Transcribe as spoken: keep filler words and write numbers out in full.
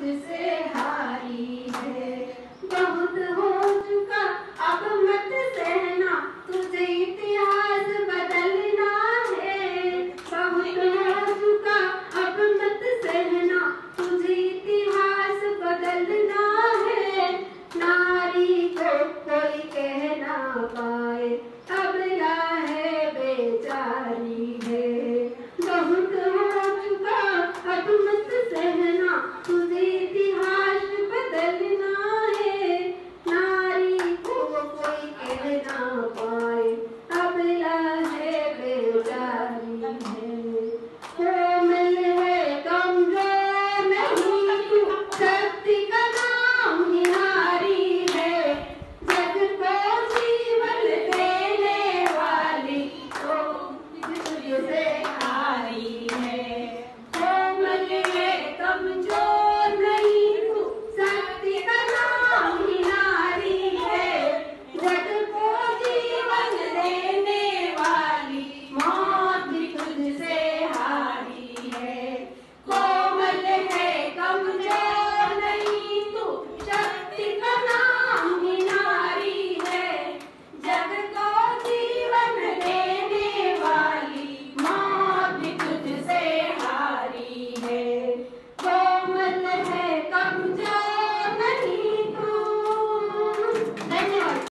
मुझसे हारी है। बहुत हो चुका अब मत सहना, तुझे इतिहास बदलना है। बहुत हो चुका अब मत सहना, तुझे इतिहास बदलना है। नारी को कोई कह ना पाए, अबला है बेचारी है। बहुत हो चुका अब मत सहना, तुझे